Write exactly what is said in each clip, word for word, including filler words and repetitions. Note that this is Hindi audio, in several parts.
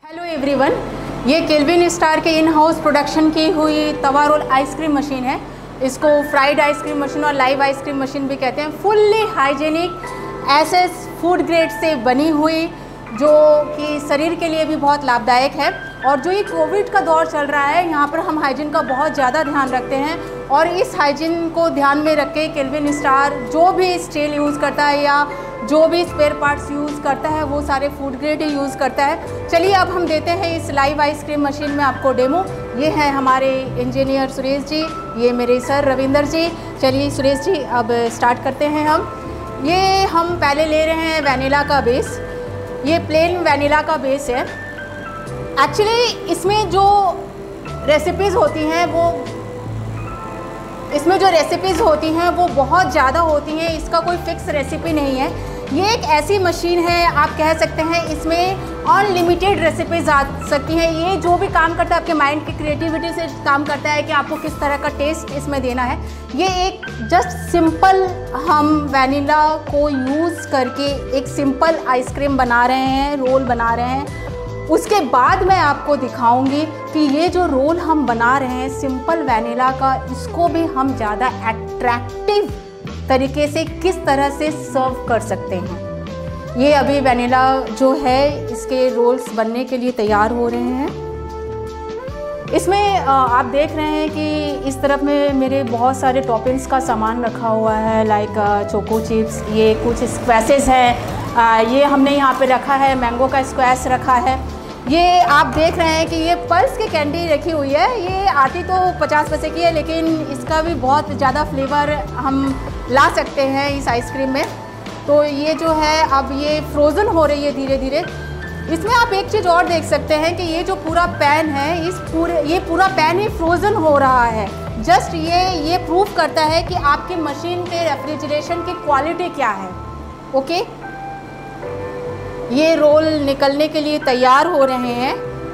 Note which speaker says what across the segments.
Speaker 1: हेलो एवरीवन, ये केल्विन स्टार के इन हाउस प्रोडक्शन की हुई तवा रोल आइसक्रीम मशीन है। इसको फ्राइड आइसक्रीम मशीन और लाइव आइसक्रीम मशीन भी कहते हैं। Fully hygienic SS food grade से बनी हुई, जो कि शरीर के लिए भी बहुत लाभदायक है। और जो ये कोविड का दौर चल रहा है, यहाँ पर हम हाइजीन का बहुत ज़्यादा ध्यान रखते हैं और इस हाइजीन को ध्यान में रख के केल्विन स्टार जो भी स्टील यूज़ करता है या जो भी स्पेयर पार्ट्स यूज़ करता है वो सारे फूड ग्रेड ही यूज़ करता है। चलिए अब हम देते हैं इस लाइव आइसक्रीम मशीन में आपको डेमो। ये है हमारे इंजीनियर सुरेश जी, ये मेरे सर रविंदर जी। चलिए सुरेश जी अब स्टार्ट करते हैं हम। ये हम पहले ले रहे हैं वैनिला का बेस। ये प्लेन वैनिला का बेस है। एक्चुअली इसमें जो रेसिपीज़ होती हैं वो इसमें जो रेसिपीज़ होती हैं वो बहुत ज़्यादा होती हैं। इसका कोई फिक्स रेसिपी नहीं है। ये एक ऐसी मशीन है, आप कह सकते हैं इसमें अनलिमिटेड रेसिपीज़ आ सकती हैं। ये जो भी काम करता है आपके माइंड की क्रिएटिविटी से काम करता है कि आपको किस तरह का टेस्ट इसमें देना है। ये एक जस्ट सिंपल हम वैनिला को यूज़ करके एक सिंपल आइसक्रीम बना रहे हैं, रोल बना रहे हैं। उसके बाद मैं आपको दिखाऊंगी कि ये जो रोल हम बना रहे हैं सिंपल वैनिला का, इसको भी हम ज़्यादा अट्रैक्टिव तरीके से किस तरह से सर्व कर सकते हैं। ये अभी वैनिला जो है इसके रोल्स बनने के लिए तैयार हो रहे हैं। इसमें आप देख रहे हैं कि इस तरफ में मेरे बहुत सारे टॉपिंग्स का सामान रखा हुआ है, लाइक चोको चिप्स, ये कुछ स्क्वैसेस हैं, ये हमने यहाँ पे रखा है, मैंगो का स्क्वैश रखा है। ये आप देख रहे हैं कि ये पल्स की कैंडी रखी हुई है। ये आती तो पचास पैसे की है, लेकिन इसका भी बहुत ज़्यादा फ्लेवर हम ला सकते हैं इस आइसक्रीम में। तो ये जो है अब ये फ्रोज़न हो रही है धीरे धीरे। इसमें आप एक चीज़ और देख सकते हैं कि ये जो पूरा पैन है, इस पूरे ये पूरा पैन ही फ्रोज़न हो रहा है। जस्ट ये ये प्रूफ करता है कि आपकी मशीन के रेफ्रिजरेशन की क्वालिटी क्या है। ओके, ये रोल निकलने के लिए तैयार हो रहे हैं।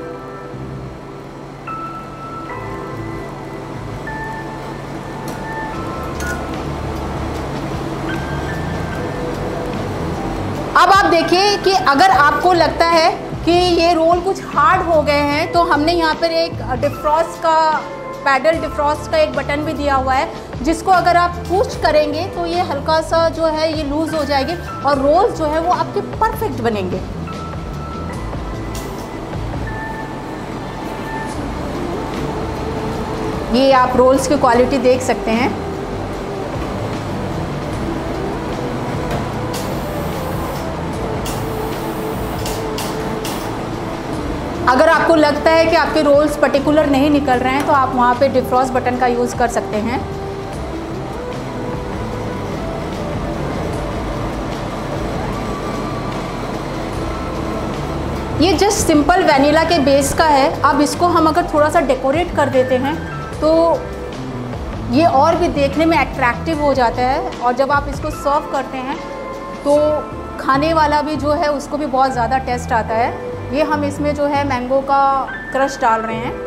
Speaker 1: अब आप देखिए कि अगर आपको लगता है कि ये रोल कुछ हार्ड हो गए हैं, तो हमने यहाँ पर एक डिफ्रॉस्ट का पैडल डिफ्रॉस्ट का एक बटन भी दिया हुआ है, जिसको अगर आप पुश करेंगे तो ये हल्का सा जो है ये लूज़ हो जाएगी और रोल्स जो है वो आपके परफेक्ट बनेंगे। ये आप रोल्स की क्वालिटी देख सकते हैं। अगर आपको लगता है कि आपके रोल्स पर्टिकुलर नहीं निकल रहे हैं तो आप वहाँ पे डिफ्रॉस्ट बटन का यूज़ कर सकते हैं। ये जस्ट सिंपल वैनिला के बेस का है। अब इसको हम अगर थोड़ा सा डेकोरेट कर देते हैं तो ये और भी देखने में अट्रैक्टिव हो जाता है, और जब आप इसको सर्व करते हैं तो खाने वाला भी जो है उसको भी बहुत ज़्यादा टेस्ट आता है। ये हम इसमें जो है मैंगो का क्रश डाल रहे हैं।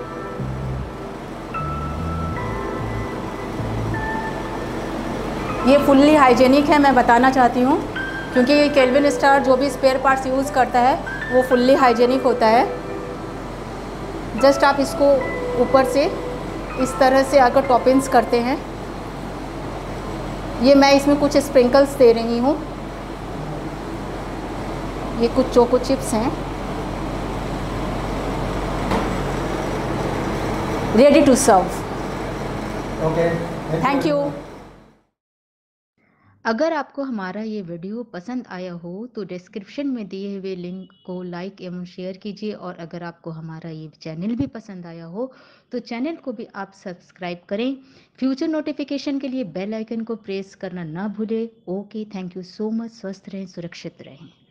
Speaker 1: ये फुल्ली हाइजेनिक है, मैं बताना चाहती हूँ, क्योंकि केल्विन स्टार जो भी स्पेयर पार्ट्स यूज़ करता है वो फुल्ली हाइजेनिक होता है। जस्ट आप इसको ऊपर से इस तरह से अगर टॉपिंग्स करते हैं, ये मैं इसमें कुछ स्प्रिंकल्स दे रही हूँ। ये कुछ चोको चिप्स हैं, ready to serve.
Speaker 2: Okay,
Speaker 1: thank you.
Speaker 3: अगर आपको हमारा ये वीडियो पसंद आया हो तो डिस्क्रिप्शन में दिए हुए लिंक को लाइक एवं शेयर कीजिए, और अगर आपको हमारा ये चैनल भी पसंद आया हो तो चैनल को भी आप सब्सक्राइब करें। फ्यूचर नोटिफिकेशन के लिए बेल आइकन को प्रेस करना ना भूलें। Okay, thank you so much. स्वस्थ रहें, सुरक्षित रहें।